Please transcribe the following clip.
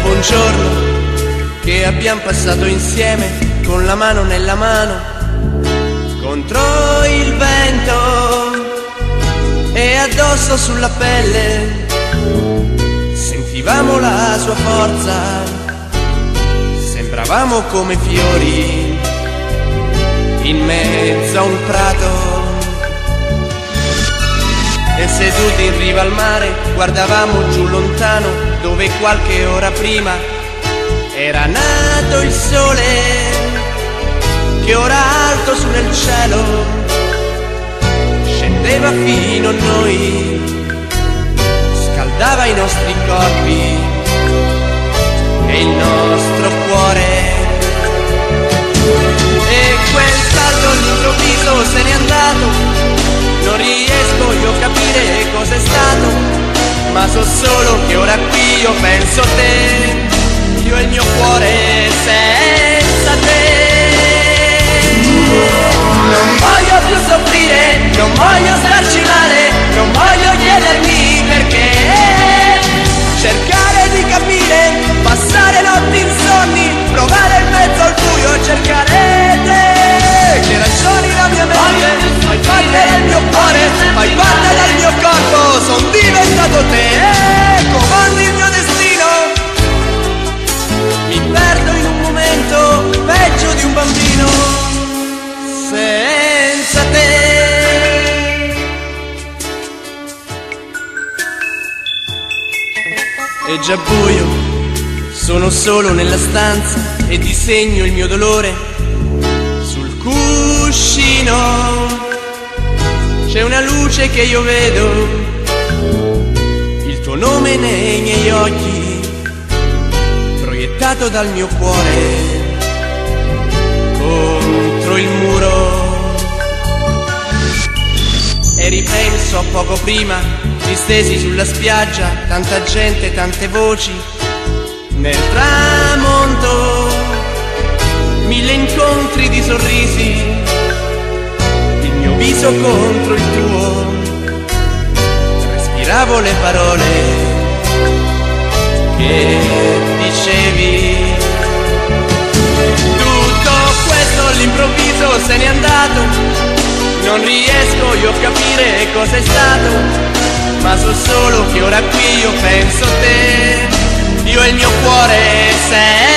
dopo un giorno che abbiamo passato insieme, con la mano nella mano, contro il vento e addosso sulla pelle, sentivamo la sua forza, sembravamo come fiori in mezzo a un prato. E seduti in riva al mare guardavamo giù lontano, dove qualche ora prima era nato il sole, che ora alto su nel cielo scendeva fino a noi, scaldava i nostri corpi e il nostro cuore. E quel salto all'improvviso se n'è andato, non riesco io a capire cos'è stato, ma so solo che ora qui io penso a te, io e il mio cuore senza te. Non voglio più soffrire, non voglio starci male, non voglio chiedermi perché, cercare di capire, passare notti insonni, provare in mezzo al buio e cercare te. Che ragioni la mia mente, fai parte del mio cuore, fai parte del mio corpo, son diventato te, comandi il mio destino. Mi perdo in un momento peggio di un bambino senza te. È già buio, sono solo nella stanza e disegno il mio dolore sul cuscino. C'è una luce che io vedo, il tuo nome nei miei occhi, proiettato dal mio cuore contro il muro. E ripenso a poco prima, distesi sulla spiaggia, tanta gente, tante voci, nel tramonto, mille incontri di sorrisi, il mio viso contro il tuo, respiravo le parole che dicevi. Tutto questo all'improvviso se n'è andato, non riesco io a capire cos'è stato, ma so solo che ora qui io penso a te, io e il mio cuore sei